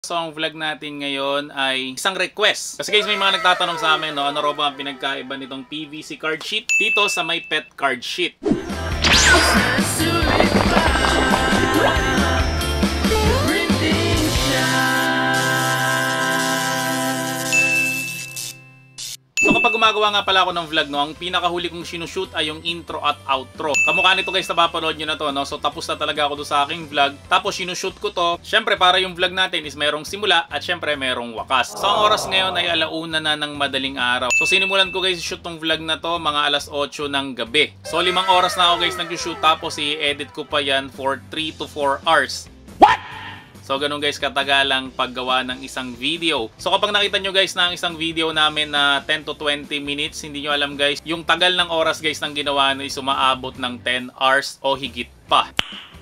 So, ang vlog natin ngayon ay isang request. Kasi guys, may mga nagtatanong sa amin, no, ano raw ba ang pinagkaiba nitong PVC card sheet dito sa may pet card sheet. So kapag gumagawa nga pala ako ng vlog, no, ang pinakahuli kong sinushoot ay yung intro at outro. Kamukha nito guys, napapanood nyo na to, no? So tapos na talaga ako doon sa aking vlog. Tapos sinushoot ko to. Syempre para yung vlog natin is merong simula at syempre merong wakas. So ang oras ngayon ay 1:00 na ng madaling araw. So sinimulan ko guys shoot tong vlog na to mga 8:00 ng gabi. So 5 oras na ako guys nag-shoot, tapos i-edit ko pa yan for 3 to 4 hours. What? So ganun guys katagalang paggawa ng isang video. So kapag nakita nyo guys na ang isang video namin na 10 to 20 minutes, hindi nyo alam guys, yung tagal ng oras guys ng ginawa nyo is umaabot ng 10 hours o higit pa.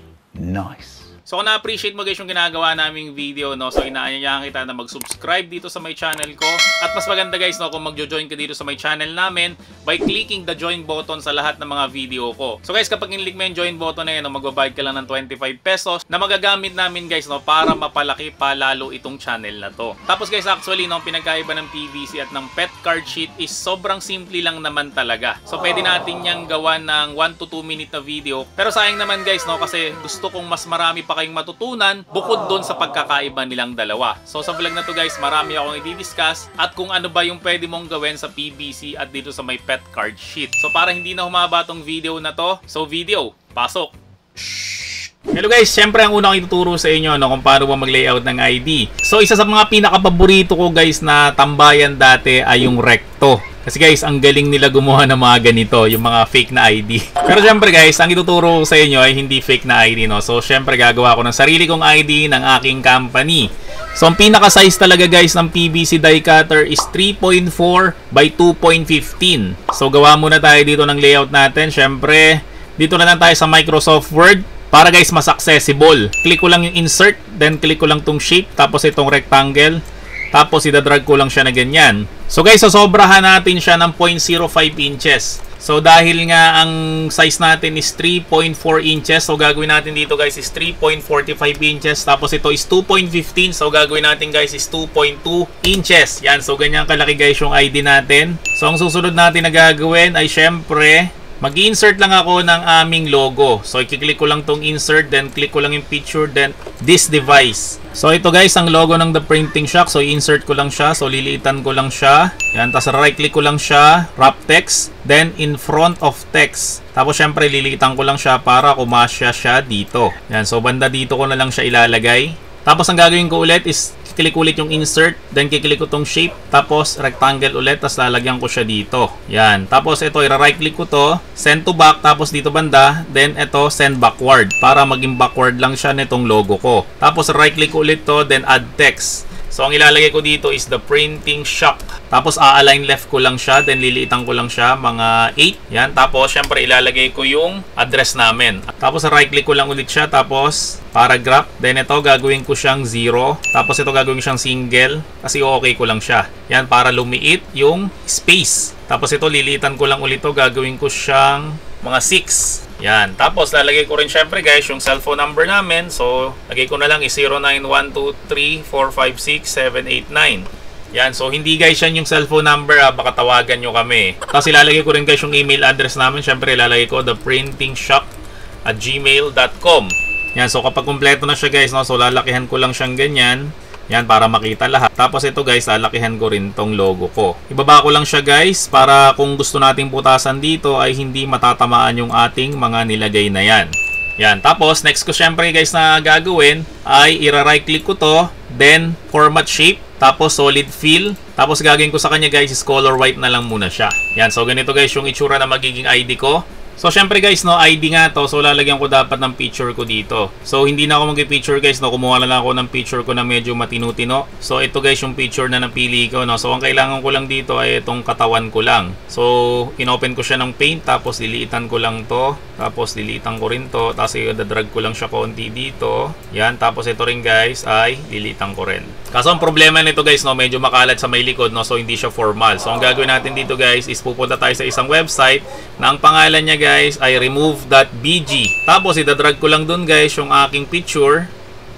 Nice. So kung na-appreciate mo guys yung ginagawa naming video, no, so inaanyayahan kita na mag-subscribe dito sa my channel ko. At mas maganda guys, no, kung magjo-join ka dito sa my channel namin by clicking the join button sa lahat ng mga video ko. So guys, kapag in-click mo yung join button na yun, no, magbabayad ka lang ng 25 pesos na magagamit namin guys, no, para mapalaki pa lalo itong channel na to. Tapos guys, actually, no, pinagkaiba ng PVC at ng pet card sheet is sobrang simple lang naman talaga. So pwede natin niyang gawa ng 1 to 2 minute na video. Pero sayang naman guys, no, kasi gusto kong mas marami pa kayong matutunan bukod doon sa pagkakaiba nilang dalawa. So sa vlog na to guys, marami akong i-discuss at kung ano ba yung pwede mong gawin sa PVC at dito sa may pet card sheet. So para hindi na humaba tong video na to, so video, pasok! Hello guys, syempre ang una kong ituturo sa inyo, no, kung paano ba mag-layout ng ID. So isa sa mga pinaka-paborito ko guys na tambayan dati ay yung Recto. Kasi guys, ang galing nila gumawa ng mga ganito, yung mga fake na ID. Pero syempre guys, ang ituturo ko sa inyo ay hindi fake na ID, no. So syempre gagawa ko ng sarili kong ID ng aking company. So ang pinaka-size talaga guys ng PVC die cutter is 3.4 by 2.15. So gawa muna tayo dito ng layout natin. Syempre, dito na lang tayo sa Microsoft Word. Para guys, mas accessible. Click ko lang yung insert, then click ko lang tong shape, tapos itong rectangle. Tapos idadrag ko lang siya na ganyan. So guys, sosobrahan natin siya ng 0.05 inches. So dahil nga ang size natin is 3.4 inches, so gagawin natin dito guys is 3.45 inches. Tapos ito is 2.15, so gagawin natin guys is 2.2 inches. Yan, so ganyan kalaki guys yung ID natin. So ang susunod natin na gagawin ay syempre, mag-insert lang ako ng aming logo. So, i-click ko lang tong insert, then click ko lang yung picture, then this device. So, ito guys, ang logo ng The Printing Shock. So, i-insert ko lang siya. So, liliitan ko lang siya. Yan, tapos right-click ko lang siya, wrap text, then in front of text. Tapos, syempre, liliitan ko lang siya para kumasya siya dito. Yan, so, banda dito ko na lang siya ilalagay. Tapos, ang gagawin ko ulit is kiklik ulit yung insert, then kiklik ko tong shape, tapos rectangle ulit, tapos lalagyan ko siya dito. Yan. Tapos ito, i-right click ko to, send to back, tapos dito banda, then ito, send backward, para maging backward lang siya nitong logo ko. Tapos right click ulit to, then add text. So ang ilalagay ko dito is The Printing Shock. Tapos a-align left ko lang siya, then liliitan ko lang siya mga 8. Yan. Tapos syempre ilalagay ko yung address namin. Tapos right click ko lang ulit siya, tapos paragraph. Then ito gagawin ko siyang 0. Tapos ito gagawin ko siyang single kasi okay ko lang siya. Yan, para lumiit yung space. Tapos ito liliitan ko lang ulit to, gagawin ko siyang mga 6. Yan. Tapos lalagay ko rin syempre guys yung cellphone number namin. So lagay ko na lang is 091234567789. Yan. So hindi guys yan yung cellphone number, baka tawagan nyo kami. Tapos ilalagay ko rin guys yung email address namin. Syempre ilalagay ko theprintingshock@gmail.com. Yan. So kapag kumpleto na siya guys, no, so lalakihan ko lang siyang ganyan. Yan, para makita lahat. Tapos ito guys, lalakihan ko rin tong logo ko. Ibaba ko lang siya guys, para kung gusto nating putasan dito ay hindi matatamaan yung ating mga nilagay na yan. Yan, tapos next ko syempre guys na gagawin ay i-right click ko to, then format shape, tapos solid fill. Tapos gagawin ko sa kanya guys is color white na lang muna siya. Yan, so ganito guys yung itsura na magiging ID ko. So syempre guys, no, ID nga to, so lalagyan ko dapat ng picture ko dito. So hindi na ako mag-picture guys, no, kumuha na lang ako ng picture ko na medyo matino-tino. So ito guys yung picture na napili ko, no. So ang kailangan ko lang dito ay itong katawan ko lang. So inopen ko siya ng paint, tapos liliitan ko lang to, tapos liliitan ko rin to, tapos i-drag ko lang siya konti dito. Yan, tapos ito rin guys ay liliitan ko rin. Kaso ang problema nito guys, no, medyo makalat sa may likod, no, so hindi siya formal. So ang gagawin natin dito guys is pupunta tayo sa isang website na ang pangalan niya guys ay remove.bg. Tapos idadrag ko lang dun guys yung aking picture.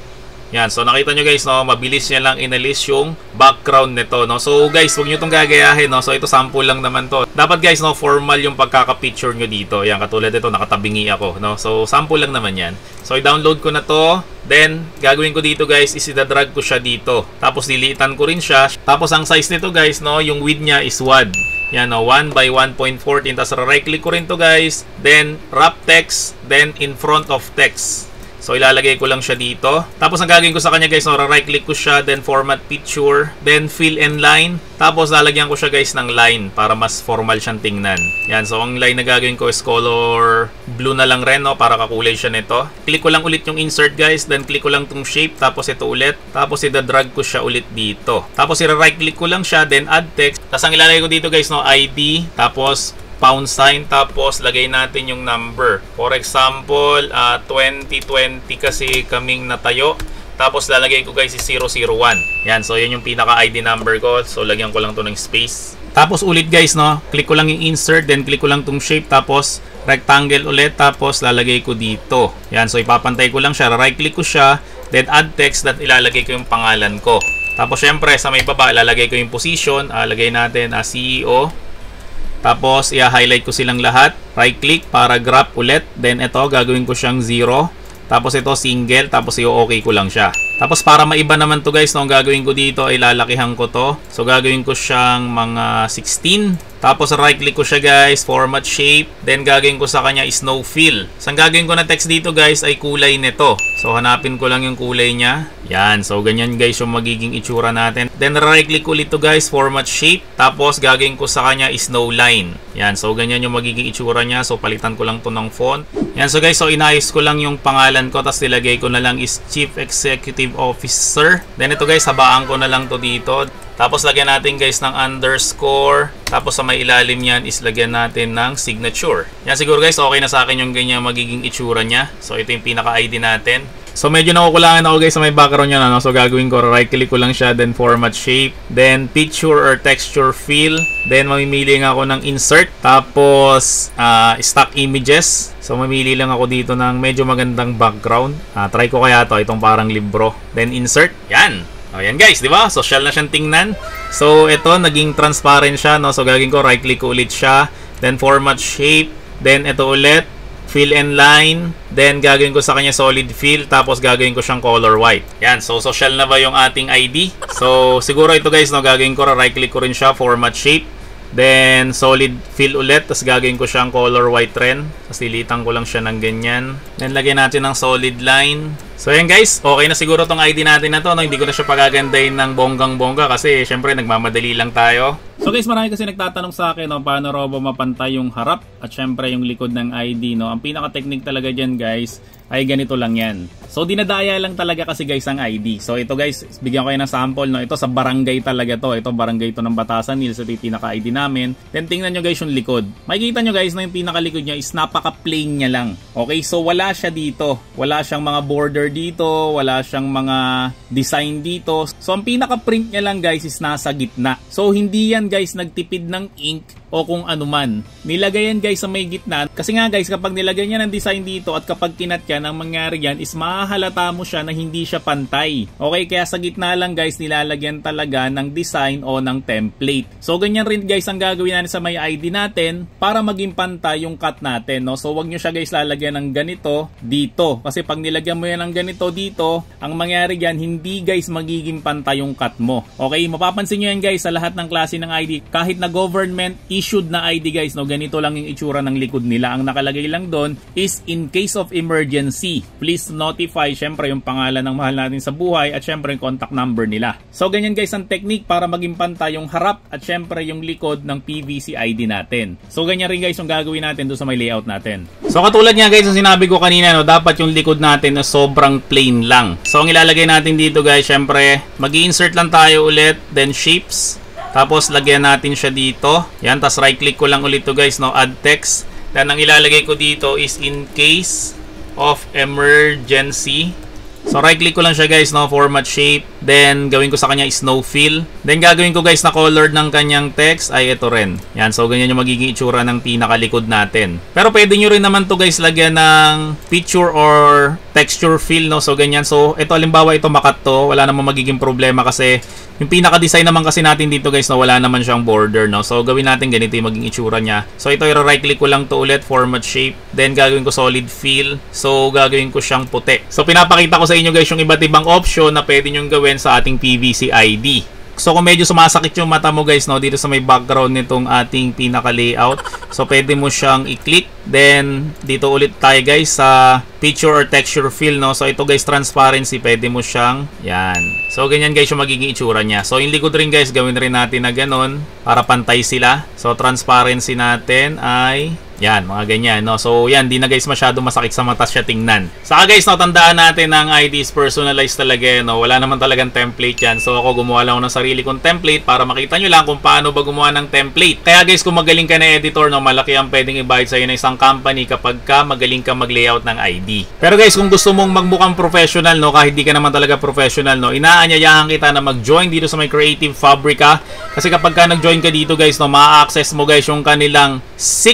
Yan, so nakita nyo guys, no, mabilis niya lang inalis yung background nito, no. So guys, huwag nyo itong gagayahin, no. So ito sample lang naman to. Dapat guys, no, formal yung pagkaka-picture nyo dito. Yan, katulad ito, nakatabingi ako, no. So sample lang naman yan. So i-download ko na to. Then, gagawin ko dito guys, is i-drag ko siya dito. Tapos liliitan ko rin siya. Tapos ang size nito guys, no, yung width niya is WAD. Yan, no, 1 by 1.14. Tapos right click ko rin to guys. Then wrap text, then in front of text. So ilalagay ko lang siya dito. Tapos ang gagawin ko sa kanya guys, no, right click ko siya, then format picture, then fill and line. Tapos lalagyan ko siya guys ng line para mas formal siyang tingnan. Yan, so ang line na gagawin ko is color blue na lang rin, no, para kakulay siya nito. Click ko lang ulit yung insert guys, then click ko lang tong shape, tapos ito ulit. Tapos i-drag ko siya ulit dito. Tapos i-right click ko lang siya, then add text. Tapos ang ilalagay ko dito guys, no, ID, tapos pound sign, tapos lagay natin yung number. For example, 2020 kasi kaming natayo. Tapos lalagay ko guys is 001. Yan, so yan yung pinaka ID number ko. So lagyan ko lang to ng space. Tapos ulit guys, no, click ko lang yung insert, then click ko lang tong shape, tapos rectangle ulit, tapos lalagay ko dito. Yan, so ipapantay ko lang siya, right click ko siya, then add text, that ilalagay ko yung pangalan ko. Tapos syempre sa may baba ilalagay ko yung position, lagay natin CEO. Tapos, i-highlight ko silang lahat. Right click, paragraph ulit. Then, ito, gagawin ko siyang 0. Tapos, ito, single. Tapos, i-okay ko lang siya. Tapos, para maiba naman to guys, no, ang gagawin ko dito ay lalakihan ko to. So, gagawin ko siyang mga 16. Tapos, right click ko siya guys, format shape. Then, gagawin ko sa kanya is no fill. So, ang gagawin ko na text dito guys ay kulay nito. So, hanapin ko lang yung kulay niya. Yan. So, ganyan guys yung magiging itsura natin. Then, right click ulit to guys, format shape. Tapos, gagawin ko sa kanya is no line. Yan. So, ganyan yung magiging itsura niya. So, palitan ko lang to ng font. Yan. So, guys, so inayos ko lang yung pangalan ko. Tapos, nilagay ko na lang is Chief Executive Officer. Then, ito guys, habaan ko na lang to dito. Tapos, lagyan natin guys ng underscore. Tapos, sa may ilalim yan is lagyan natin ng signature. Yan, siguro guys, okay na sa akin yung ganyan magiging itsura niya. So, ito yung pinaka-ID natin. So, medyo nakukulangan ako guys sa may background niya. No? So, gagawin ko, right click ko lang siya, then format shape, then picture or texture fill. Then, mamimili nga ako ng insert. Tapos, stock images. So, mamili lang ako dito ng medyo magandang background. Try ko kaya to, itong parang libro. Then, insert. Yan. O, yan guys, di ba? Social na siyang tingnan. So, ito, naging transparent siya, no? So, gagawin ko, right click ko ulit siya. Then, format shape. Then, ito ulit. Fill and line. Then, gagawin ko sa kanya solid fill. Tapos, gagawin ko siyang color white. Yan. So, social na ba yung ating ID? So, siguro ito guys, no? Gagawin ko, right click ko rin siya. Format shape. Then, solid fill ulit. Tapos, gagawin ko siyang color white rin. Tapos, lilitan ko lang siya ng ganyan. Then, lagyan natin ng solid line. So yan guys, okay na siguro tong ID natin na to, no? Hindi ko na siya pagagandahin ng bonggang-bongga kasi syempre nagmamadali lang tayo. So guys, marami kasi nagtatanong sa akin, no, paano raw ba mapantay yung harap at syempre yung likod ng ID, no? Ang pinaka-technique talaga dyan guys ay ganito lang yan. So dinadaya lang talaga kasi guys ang ID. So ito guys, bigyan ko kayo ng sample, no? Ito sa barangay talaga to. Ito barangay to ng Batasan Hills. Ito yung pinaka-ID namin. Then tingnan nyo guys yung likod. Makikita nyo guys na yung pinaka-likod niya is napaka-plain niya lang. Okay, so wala siya dito. Wala siyang mga border dito, wala siyang mga design dito. So ang pinaka-print niya lang guys is nasa gitna. So hindi yan guys nagtipid ng ink o kung ano man. Nilagay yan guys sa may gitna. Kasi nga guys, kapag nilagay niya ng design dito at kapag kinat yan, ang mangyari yan is mahahalata mo siya na hindi siya pantay. Okay, kaya sa gitna lang guys, nilalagyan talaga ng design o ng template. So ganyan rin guys ang gagawin natin sa may ID natin para maging pantay yung cut natin, no? So wag nyo siya guys lalagyan ng ganito dito. Kasi pag nilagyan mo yan ng ganito dito, ang mangyari yan, hindi guys magiging pantay yung cut mo. Okay, mapapansin nyo yan guys sa lahat ng klase ng ID. Kahit na government issued na ID guys, no, ganito lang yung itsura ng likod nila. Ang nakalagay lang doon is in case of emergency, please notify syempre yung pangalan ng mahal natin sa buhay at syempre yung contact number nila. So ganyan guys ang technique para maging pantay yung harap at syempre yung likod ng PVC ID natin. So ganyan rin guys yung gagawin natin doon sa may layout natin. So katulad nga guys ang sinabi ko kanina, no, dapat yung likod natin na sobrang plain lang. So ang ilalagay natin dito guys, syempre mag-i-insert lang tayo ulit, then shapes. Tapos, lagyan natin siya dito. Yan, tapos right click ko lang ulit to guys, no? Add text. Then, ang ilalagay ko dito is in case of emergency. So right click ko lang siya guys, no, format shape. Then gawin ko sa kanya snow fill. Then gagawin ko guys na colored ng kanyang text ay ito rin. Yan, so ganyan yung magiging itsura ng pinakalikod natin. Pero pwede nyo rin naman to guys lagyan ng picture or texture fill, no. So ganyan. So ito halimbawa ito makat to, wala namang magiging problema kasi yung pinaka-design naman kasi natin dito guys, no, wala naman siyang border, no. So gawin natin ganito yung magiging itsura niya. So ito i-right click ko lang to ulit, format shape. Then gagawin ko solid fill. So gagawin ko siyang puti. So pinapakita ko sa inyo guys yung iba't ibang option na pwede nyong gawin sa ating PVC ID. So kung medyo sumasakit yung mata mo guys, no, dito sa may background nitong ating pinaka-layout, so pwede mo siyang i-click. Then dito ulit tayo guys sa picture or texture fill, no. So ito guys transparency, pwede mo siyang yan. So ganyan guys yung magiging itsura niya. So yung likod rin guys, gawin rin natin na ganon para pantay sila. So transparency natin ay yan, mga ganyan, no. So yan, di na guys masyado masakit sa mata siya tingnan. Saka guys, no, tandaan natin na ang ID is personalized talaga, no. Wala naman talagang template yan. So ako gumawa lang ako ng sarili kong template para makita nyo lang kung paano ba gumawa ng template. Kaya guys, kung magaling ka na editor, no, malaki ang pwedeng i-bayad sa'yo ng isang company kapag ka magaling ka mag-layout ng ID. Pero guys, kung gusto mong magmukhang professional, no, kahit di ka naman talaga professional, no, inaanyayahan kita na mag-join dito sa may Creative Fabrica. Kasi kapag ka nag-join ka dito guys, no, ma-access mo guys yung kanilang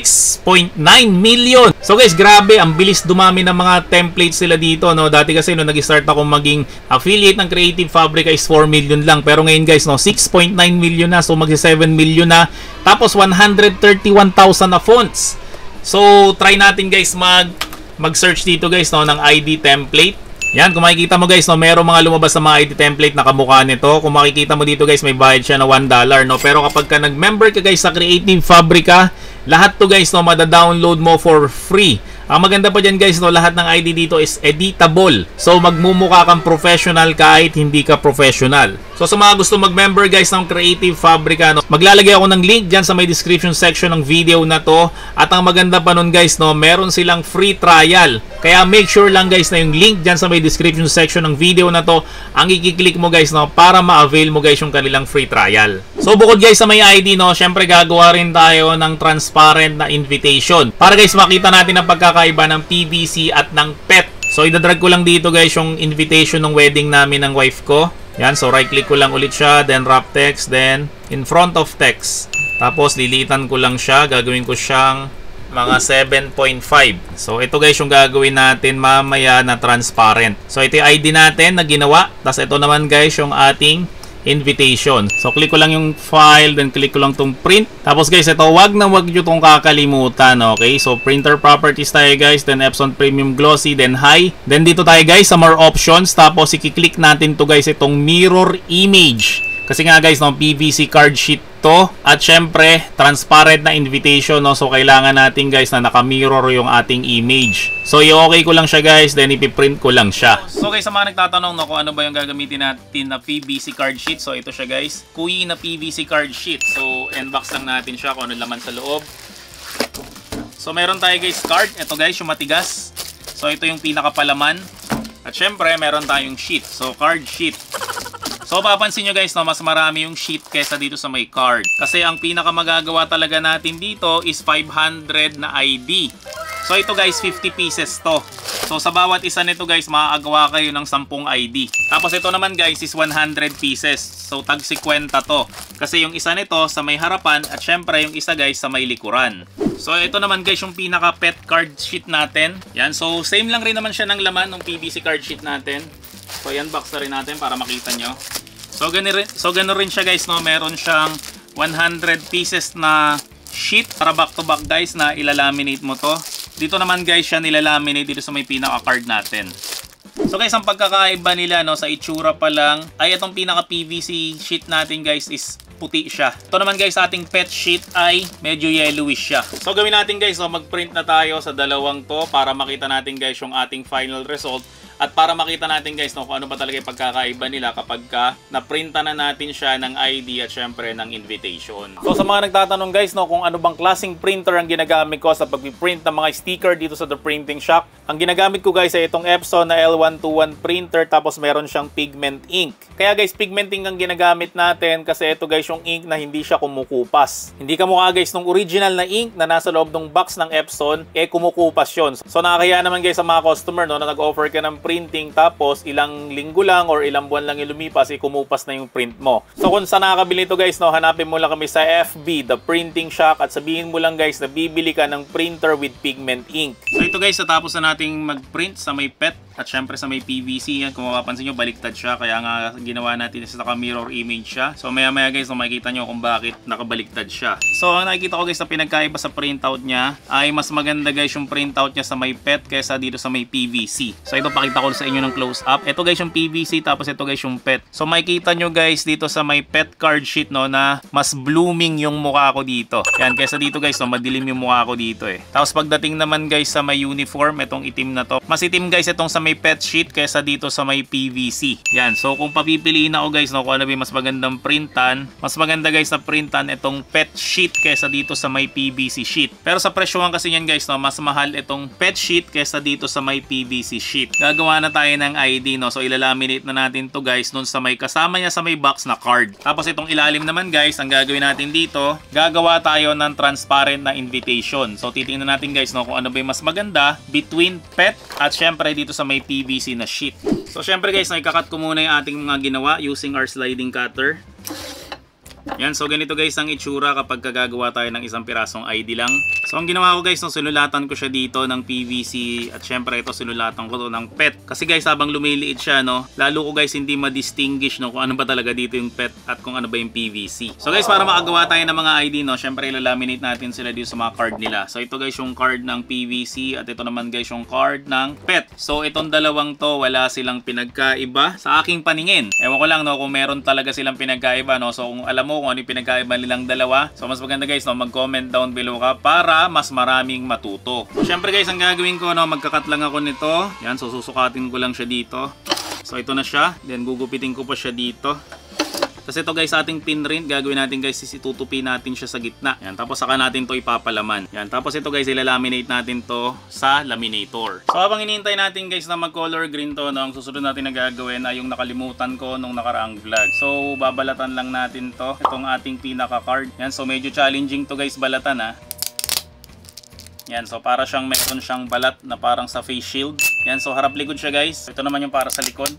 6.9 million. So guys, grabe, ang bilis dumami ng mga templates sila dito, no. Dati kasi no nag-start ako maging affiliate ng Creative Fabrica is 4 million lang. Pero ngayon guys, no, 6.9 million na. So magsi 7 million na. Tapos 131,000 na fonts. So try natin guys mag-search dito guys, no, ng ID template. Yan, kung makikita mo guys, no, merong mga lumabas na mga ID template na kamukha nito. Kung makikita mo dito guys, may bayad siya na $1, no. Pero kapag ka nag-member ka guys sa Creative Fabrica, lahat to guys, no, mada-download mo for free. Ang maganda pa dyan guys, no, lahat ng ID dito is editable. So magmumukha kang professional kahit hindi ka professional. So sa mga gusto mag-member guys ng Creative Fabrica, no, maglalagay ako ng link dyan sa may description section ng video na to. At ang maganda pa nun guys, no, meron silang free trial. Kaya make sure lang guys na yung link dyan sa may description section ng video na to ang i-click mo guys, no, para ma-avail mo guys yung kanilang free trial. So bukod guys sa may ID, no, syempre gagawa rin tayo ng transparent na invitation para guys makita natin ang pagkakaiba ng PVC at ng PET. So idadrag ko lang dito guys yung invitation ng wedding namin ng wife ko. Yan, so right click ko lang ulit siya, then wrap text, then in front of text. Tapos lilitan ko lang siya, gagawin ko siyang mga 7.5. So ito guys yung gagawin natin mamaya na transparent. So ito yung ID natin na ginawa. Tapos ito naman guys yung ating invitation. So click ko lang yung file, then click ko lang tong print. Tapos guys, ito wag nyo tong kakalimutan, okay? So printer properties tayo guys, then Epson Premium Glossy, then high. Then dito tayo guys sa more options. Tapos i-click natin to guys itong mirror image. Kasi nga guys, no, PVC card sheet to. At syempre, transparent na invitation, no. So kailangan natin guys na naka-mirror yung ating image. So i-okay ko lang siya guys, then ipiprint ko lang siya. So guys, sa mga nagtatanong, no, kung ano ba yung gagamitin natin na PVC card sheet. So ito siya guys, Kui na PVC card sheet. So unbox lang natin siya kung ano laman sa loob. So meron tayo guys card. Ito guys, yung matigas. So ito yung pinakapalaman. At syempre, meron tayong sheet. So card sheet. So papansin nyo guys, no, mas marami yung sheet kesa dito sa may card. Kasi ang pinakamagagawa talaga natin dito is 500 na ID. So ito guys, 50 pieces to. So sa bawat isa nito guys, makakagawa kayo ng 10 ID. Tapos ito naman guys is 100 pieces. So tag 50 to. Kasi yung isa nito sa may harapan at syempre yung isa guys sa may likuran. So ito naman guys yung pinaka pet card sheet natin. Yan, so same lang rin naman siya ng laman ng PVC card sheet natin. So yan, box na rin natin para makita nyo. So gano'n rin siya guys, no? Meron siyang 100 pieces na sheet para back to back guys na ilalaminate mo to. Dito naman guys siya nilalaminate dito sa may pinaka card natin. So guys, ang pagkakaiba nila, no, sa itsura pa lang ay itong pinaka PVC sheet natin guys is puti siya. Ito naman guys, ating pet sheet ay medyo yellowish siya. So gawin natin guys, no, mag-print na tayo sa dalawang to para makita natin guys yung ating final result. At para makita natin guys, no, kung ano ba talaga yung pagkakaiba nila kapag ka na-printa na natin siya ng ID at syempre ng invitation. So sa mga nagtatanong guys, no, kung ano bang klaseng printer ang ginagamit ko sa pag-print ng mga sticker dito sa The Printing Shop. Ang ginagamit ko guys ay itong Epson na L121 printer, tapos meron siyang pigment ink. Kaya guys, pigment ink ang ginagamit natin kasi ito guys yung ink na hindi siya kumukupas. Hindi kamukha guys nung original na ink na nasa loob ng box ng Epson, kumukupas yun. So nakakaya naman guys sa mga customer, no, na nag-offer ka ng printing tapos ilang linggo lang or ilang buwan lang yung lumipas, kumupas na yung print mo. So kung saan nakakabili ito guys, no, hanapin mo lang kami sa FB, The Printing Shack, at sabihin mo lang guys na bibili ka ng printer with pigment ink. So ito guys, natapos na nating mag-print sa may PET at syempre sa may PVC. Yan, kung mapapansin nyo, baliktad siya, kaya nga ginawa natin sa naka-mirror image siya. So maya maya guys, makikita nyo kung bakit nakabaliktad siya. So ang nakikita ko guys na pinagkaiba sa printout niya ay mas maganda guys yung printout niya sa may PET kaysa dito sa may PVC. So ito pakita ko sa inyo ng close up. Ito guys yung PVC, tapos ito guys yung PET. So makikita nyo guys dito sa may PET card sheet, no, na mas blooming yung mukha ko dito. Yan, kaysa dito guys, no, madilim yung mukha ko dito eh. Tapos pagdating naman guys sa may uniform, itong itim na to, mas itim guys itong sa may PET sheet kaysa dito sa may PVC. Yan, so kung papipiliin ako guys, no, kung ano ba mas magandang printan, mas maganda guys na printan itong PET sheet kaysa dito sa may PVC sheet. Pero sa presyohan kasi yan guys, no, mas mahal itong PET sheet kaysa dito sa may PVC sheet. Gagawa na tayo ng ID, no, so ilalaminate na natin to guys nun sa may kasama niya sa may box na card. Tapos itong ilalim naman guys, ang gagawin natin dito, gagawa tayo ng transparent na invitation. So titingnan natin guys, no, kung ano ba yung mas maganda between PET at syempre dito sa may PVC na sheet. So syempre guys, ikakat ko muna yung ating mga ginawa using our sliding cutter. Yan, so ganito guys ang itsura kapag gagawa tayo ng isang pirasong ID lang. So ang ginawa ko guys, no, sinulatan ko siya dito ng PVC at syempre ito sinulatan ko to ng PET. Kasi guys, habang lumiliit siya, no, lalo ko guys hindi ma-distinguish, no, kung ano ba talaga dito yung PET at kung ano ba yung PVC. So guys, para makagawa tayo ng mga ID, no, syempre ilalaminate natin sila dito sa mga card nila. So ito guys yung card ng PVC at ito naman guys yung card ng PET. So itong dalawang to, wala silang pinagkaiba sa aking paningin. Ewan ko lang, no, kung meron talaga silang pinagkaiba, no. So kung alam mo kung ano yung pinagkaiba nilang dalawa, so mas maganda guys, no, mag-comment down below ka para mas maraming matuto. So syempre guys, ang gagawin ko, no, magkakat lang ako nito. Yan, so susukatin ko lang siya dito. So ito na siya, then gugupitin ko pa siya dito. Tapos ito guys, ating pin rin, gagawin natin guys, itutupi natin siya sa gitna. Yan, tapos saka natin to ipapalaman. Yan, tapos ito guys, ilalaminate natin to sa laminator. So habang hinihintay natin guys na mag-color green to, no, ang susunod natin na gagawin ay yung nakalimutan ko nung nakaraang vlog. So babalatan lang natin to, itong ating pinaka-card. Yan, so medyo challenging to guys balatan ha. Yan, so para siyang meron siyang balat na parang sa face shield. Yan, so harap likod siya guys. Ito naman yung para sa likod.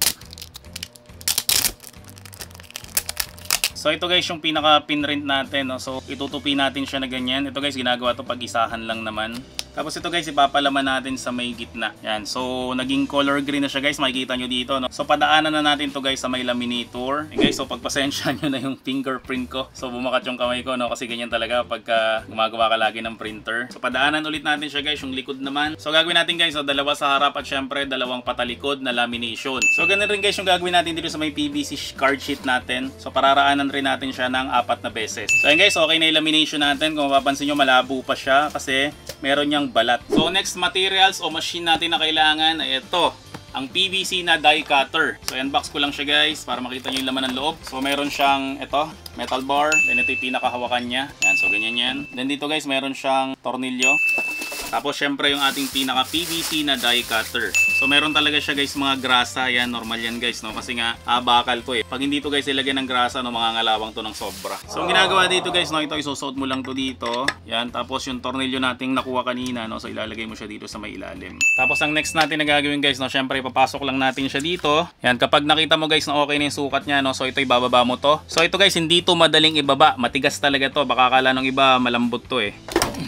So ito guys yung pinaka pinrint natin, no? So itutupi natin siya na ganyan. Ito guys, ginagawa to pag isahan lang naman. Tapos ito guys, ipapalaman natin sa may gitna. Yan, so naging color green na siya guys, makikita nyo dito, no? So padaanan na natin to guys sa may laminator. Guys, so pagpasensya nyo na yung fingerprint ko. So bumakat yung kamay ko, no? Kasi ganyan talaga pagka gumagawa ka lagi ng printer. So padaanan ulit natin siya guys, yung likod naman. So gagawin natin guys, so dalawa sa harap at syempre dalawang patalikod na lamination. So ganun rin guys yung gagawin natin dito sa may PVC card sheet natin. So pararaanan rin natin siya ng 4 na beses. So yun guys, okay na yung lamination natin. Kung mapapansin nyo, malabo pa siya kasi meron niyang balat. So next materials o machine natin na kailangan ay ito, ang PVC na die cutter. So unbox ko lang siya guys para makita nyo yung laman ng loob. So meron siyang ito, metal bar. Then ito yung pinakahawakan niya. Yan, so ganyan yan. Then dito guys, meron siyang tornilyo. Tapos syempre yung ating pinaka PVC na die cutter. So meron talaga siya guys mga grasa. Yan, normal yan guys, no? Kasi nga bakal to eh. Pag hindi to guys ilagay ng grasa, no, mangangalawang to ng sobra. So ang ginagawa dito guys, no, ito isusot mo lang to dito. Yan, tapos yung tornilyo nating nakuha kanina, no, so ilalagay mo siya dito sa may ilalim. Tapos ang next natin na gagawin guys, no, syempre ipapasok lang natin siya dito. Yan, kapag nakita mo guys na okay na yung sukat niya, no, so ito ibababa mo to. So ito guys, hindi to madaling ibaba. Matigas talaga to. Baka akala ng iba malambot to eh.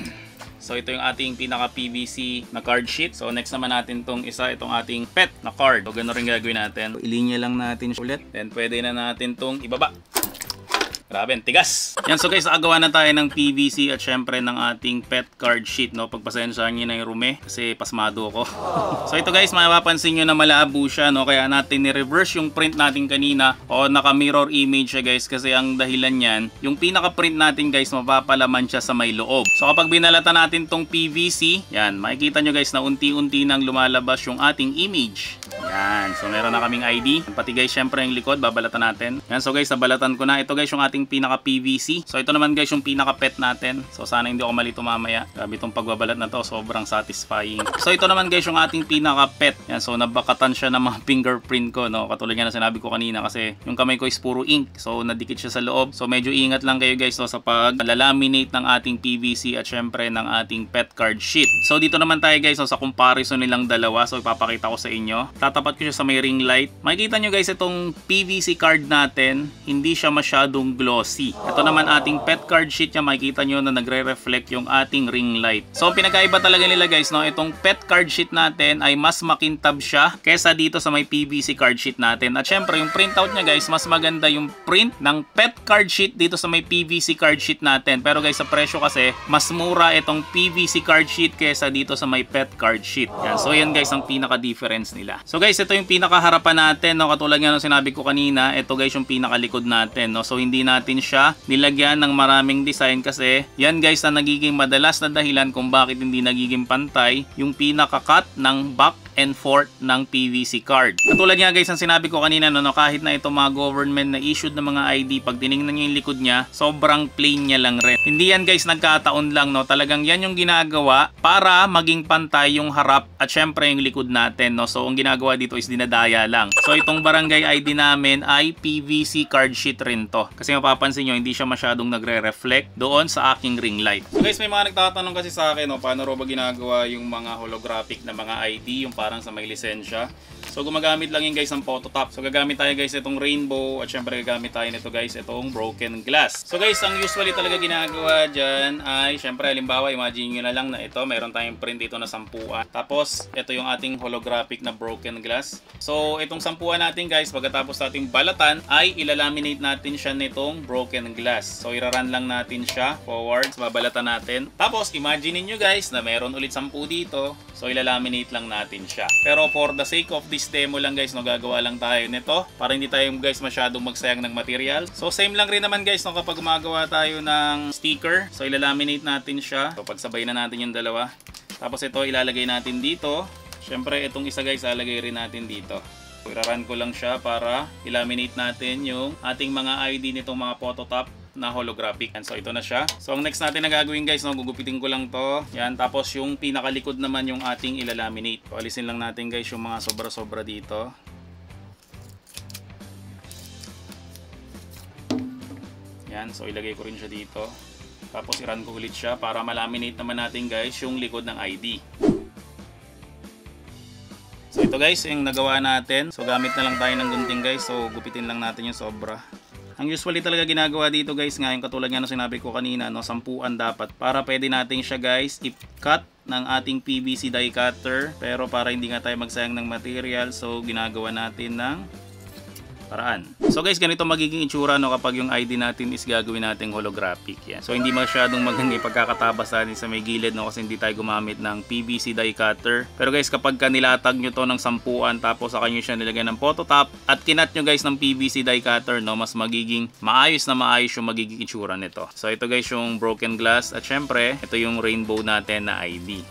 So ito yung ating pinaka PVC na card sheet. So next naman natin tong isa, itong ating PET na card. So gano'n rin gagawin natin. So, ilinya lang natin ulit. Then pwede na natin tong ibaba. Grabe, tigas. Yan, so guys, nakagawa na tayo ng PVC at syempre ng ating PET card sheet, no. Pagpasensyahan niyo na yung rumi kasi pasmado ako. So ito guys, mapapansin niyo na malabo siya, no. Kaya natin ni-reverse yung print natin kanina o naka-mirror image siya guys kasi ang dahilan niyan, yung pinaka-print natin guys, mapapalaman siya sa may loob. So kapag binalatan natin tong PVC, yan, makikita niyo guys na unti-unti nang lumalabas yung ating image. Yan, so meron na kaming ID. Pati guys, syempre yung likod, babalatan natin. Yan, so guys, nabalatan ko na. Ito guys, yung ating pinaka PVC. So ito naman guys yung pinaka PET natin. So sana hindi ako malito mamaya. Grabe itong pagbabalat na to, sobrang satisfying. So ito naman guys yung ating pinaka PET. Yan, so nabakatan siya ng mga fingerprint ko, no. Katulad nga na sinabi ko kanina kasi yung kamay ko is puro ink. So nadikit siya sa loob. So medyo ingat lang kayo guys, no, sa pag-laminate ng ating PVC at syempre ng ating PET card sheet. So dito naman tayo guys, no, sa comparison nilang dalawa. So ipapakita ko sa inyo. tatapat ko siya sa may ring light. Makikita nyo guys, itong PVC card natin, hindi siya masyadong glossy. Ito naman ating PET card sheet niya, makikita nyo na nagre-reflect yung ating ring light. So pinagkaiba talaga nila guys, no? Itong PET card sheet natin ay mas makintab siya kesa dito sa may PVC card sheet natin. At syempre yung printout niya guys, mas maganda yung print ng PET card sheet dito sa may PVC card sheet natin. Pero guys, sa presyo kasi, mas mura itong PVC card sheet kesa dito sa may PET card sheet. Yan. So yan guys ang pinaka-difference nila. So guys, ito yung pinaka-harapan natin, no? Katulad nga ng sinabi ko kanina, ito guys yung pinaka-likod natin, no? So hindi natin siya nilagyan ng maraming design kasi yan guys na nagiging madalas na dahilan kung bakit hindi nagiging pantay yung pinaka-cut ng back and forth ng PVC card. Katulad nga guys ang sinabi ko kanina, no, kahit na itong mga government na issued na mga ID, pag tinignan nyo yung likod niya, sobrang plain niya lang rin. Hindi yan guys nagkataon lang, no? Talagang yan yung ginagawa para maging pantay yung harap at syempre yung likod natin, no? So ang ginagawa dito is dinadaya lang. So itong barangay ID namin ay PVC card sheet rin to. Kasi mapapansin nyo, hindi siya masyadong nagre-reflect doon sa aking ring light. So guys, may mga nagtatanong kasi sa akin, no, paano ro ba ginagawa yung mga holographic na mga ID, yung parang sa may lisensya. So gumagamit lang yun guys ng phototop. So gagamit tayo guys itong rainbow at syempre gagamit tayo nito guys itong broken glass. So guys, ang usually talaga ginagawa dyan ay syempre halimbawa imagine nyo na lang na ito mayroon tayong print dito na 10. Tapos ito yung ating holographic na broken glass. So itong 10 natin guys, pagkatapos nating balatan ay ilalaminate natin siya nitong broken glass. So iraran lang natin siya forwards, babalatan natin. Tapos imagine niyo guys na mayroon ulit 10 dito. So ilalaminate lang natin siya. Pero for the sake of this demo lang guys, no, gagawa lang tayo nito para hindi tayo guys masyadong magsayang ng material. So same lang rin naman guys, no, kapag gumagawa tayo ng sticker. So ilalaminate natin siya. So pagsabay na natin yung dalawa. Tapos ito ilalagay natin dito. Syempre itong isa guys ilalagay rin natin dito. So, iraran ko lang siya para ilaminate natin yung ating mga ID nitong mga phototop na holographic. And so ito na siya. So ang next natin na gagawin guys, no, gugupitin ko lang to. Yan, tapos yung pinakalikod naman yung ating ilalaminate. So alisin lang natin guys yung mga sobra-sobra dito. Yan, so ilagay ko rin siya dito. Tapos i-run ko ulit siya para malaminate naman natin guys yung likod ng ID. So ito guys yung nagawa natin. So gamit na lang tayo ng gunting guys. So gupitin lang natin yung sobra. Ang usually talaga ginagawa dito guys, ngayon katulad nga ng sinabi ko kanina, no, 10 dapat para pwede natin siya guys i-cut ng ating PVC die cutter. Pero para hindi nga tayo magsayang ng material, so ginagawa natin ng paraan. So guys, ganito magiging itsura, no, kapag yung ID natin is gagawin nating holographic. Yan. So hindi masyadong maganda pagkakatabas natin sa may gilid, no, kasi hindi tayo gumamit ng PVC die cutter. Pero guys, kapag nilatag nyo to ng 10 tapos sa kanyo siya nilagyan ng phototop at kinat nyo guys ng PVC die cutter, no, mas magiging maayos yung magiging itsura nito. So ito guys yung broken glass at syempre ito yung rainbow natin na ID.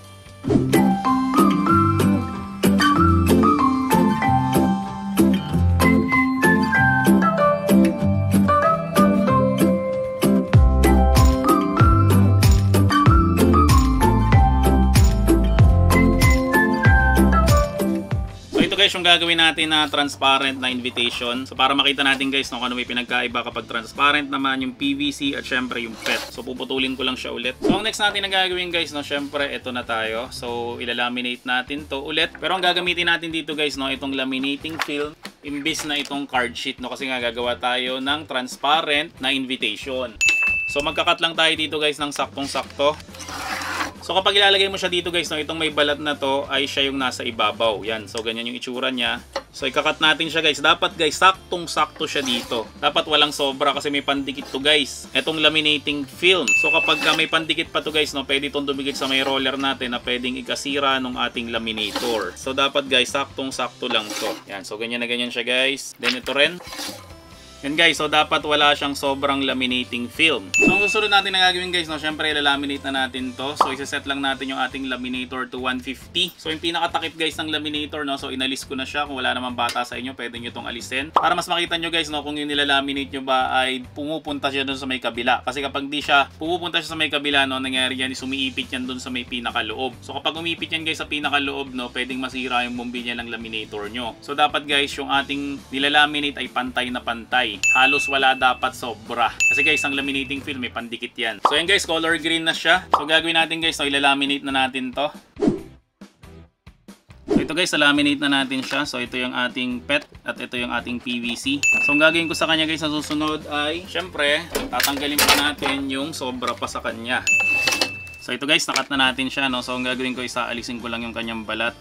Guys, yung gagawin natin na transparent na invitation. So para makita natin guys, no, kung ano may pinagkaiba kapag transparent naman yung PVC at syempre yung PET. So puputulin ko lang siya ulit. So ang next natin na gagawin guys, no, syempre ito na tayo. So ilalaminate natin to ulit. Pero ang gagamitin natin dito guys, no, itong laminating film imbis na itong card sheet, no, kasi nga gagawa tayo ng transparent na invitation. So magkakat lang tayo dito guys ng saktong-sakto. So kapag ilalagay mo siya dito guys, no, itong may balat na to ay siya yung nasa ibabaw. Yan. So ganyan yung itsura niya. So ikakat natin siya guys. Dapat guys, saktong-sakto siya dito. Dapat walang sobra kasi may pandikit to guys. Itong laminating film. So kapag may pandikit pa to guys, no, pwede itong dumikit sa may roller natin na pwedeng ikasira ng ating laminator. So dapat guys, saktong-sakto lang to. Yan. So ganyan na ganyan siya guys. Then ito rin. Yan guys, so dapat wala siyang sobrang laminating film. So ang susunod natin na gagawin guys, no, syempre ilalaminate na natin to. So isa-set lang natin yung ating laminator to 150. So yung pinakatakip guys ng laminator, no, so inalis ko na siya. Kung wala namang bata sa inyo, pwede nyo itong alisin. Para mas makita nyo guys, no, kung yung nilalaminate nyo ba ay pumupunta siya dun sa may kabila. Kasi kapag di siya pumupunta siya sa may kabila, no, nangyari yan is umiipit yan dun sa may pinakaloob. So kapag umipit yan guys sa pinakaloob, no, pwedeng masira yung bombilya ng laminator nyo. So dapat guys, yung ating nilalaminate ay pantay na pantay. Halos wala dapat sobra. Kasi guys, ang laminating film may pandikit yan. So yan guys, color green na siya. So gagawin natin guys, so ilalaminate na natin to. So ito ito guys, laminate na natin siya. So ito yung ating PET at ito yung ating PVC. So ang gagawin ko sa kanya guys sa susunod ay, syempre, tatanggalin pa natin yung sobra pa sa kanya. So ito guys, nakat na natin siya, no? So ang gagawin ko is aalisin ko lang yung kanyang balat.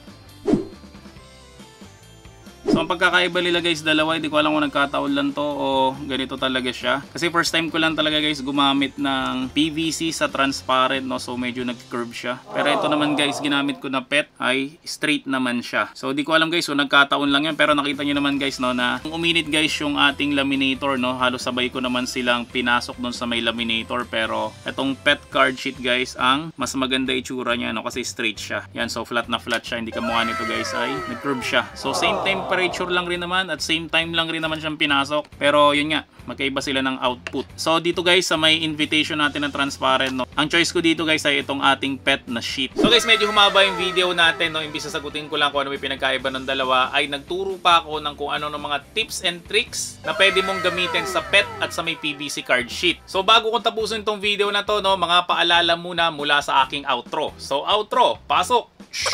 So ang pagkakaiba nila guys, dalawa, hindi ko alam kung nagkataon lang to o ganito talaga siya. Kasi first time ko lang talaga guys gumamit ng PVC sa transparent, no? So medyo nag-curve siya. Pero ito naman guys, ginamit ko na PET ay straight naman siya. So di ko alam guys kung nagkataon lang yan, pero nakita nyo naman guys, no, na uminit guys yung ating laminator, no? Halos sabay ko naman silang pinasok doon sa may laminator. Pero itong PET card sheet guys, ang mas maganda itsura niya, no? Kasi straight siya. Yan, so flat na flat siya. Hindi kamukha nito guys ay nag-curve siya. So same temperature lang rin naman at same time lang rin naman siyang pinasok, pero yun nga, magkaiba sila ng output. So dito guys sa may invitation natin na transparent, no, ang choice ko dito guys ay itong ating PET na sheet. So guys, medyo humaba yung video natin, no. Imbis na sagutin ko lang kung ano may pinagkaiba ng dalawa, ay nagturo pa ako ng kung ano ng mga tips and tricks na pwede mong gamitin sa PET at sa may PVC card sheet. So bago kong tapusin itong video na to, no, mga paalala muna mula sa aking outro. So outro, pasok!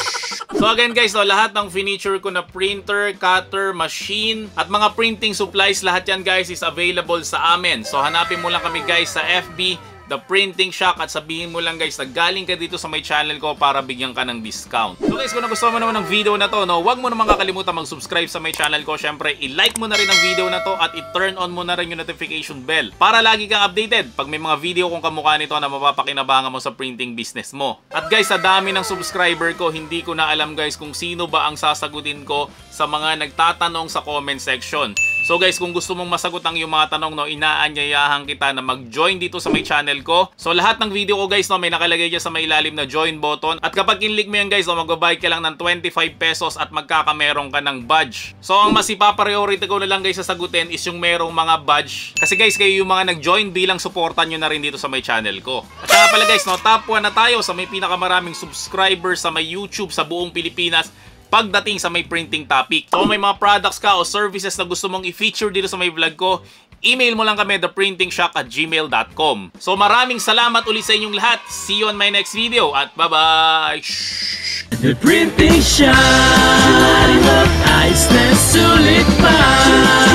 So again guys, no, lahat ng furniture ko na printer, cutter, machine at mga printing supplies, lahat yan guys is available sa amin. So hanapin mo lang kami guys sa FB, The Printing Shack, at sabihin mo lang guys na galing ka dito sa my channel ko para bigyan ka ng discount. So guys, kung nagustuhan mo naman ng video na to, no, huwag mo naman kakalimutan mag-subscribe sa my channel ko. Syempre, i-like mo na rin ang video na to at i-turn on mo na rin yung notification bell para lagi kang updated pag may mga video kong kamukha nito na mapapakinabangan mo sa printing business mo. At guys, sa dami ng subscriber ko, hindi ko na alam guys kung sino ba ang sasagutin ko sa mga nagtatanong sa comment section. So guys, kung gusto mong masagot ang iyong mga tanong, no, inaanyayahan kita na mag-join dito sa my channel ko. So lahat ng video ko guys, no, may nakalagay dyan sa may ilalim na join button. At kapag kinlik mo yan guys, no, magbabayad ka lang ng 25 pesos at magkakameron ka ng badge. So ang mas ipapriority ko na lang guys sasagutin is yung merong mga badge. Kasi guys, kayo yung mga nag-join bilang supportan nyo na rin dito sa my channel ko. At saka pala guys, no, top 1 na tayo sa may pinakamaraming subscribers sa may YouTube sa buong Pilipinas pagdating sa may printing topic. So may mga products ka o services na gusto mong i-feature dito sa may vlog ko, email mo lang kami theprintingshack@gmail.com. So maraming salamat ulit sa inyong lahat. See you on my next video at bye-bye! The Printing Shack, ayos na sulit pa.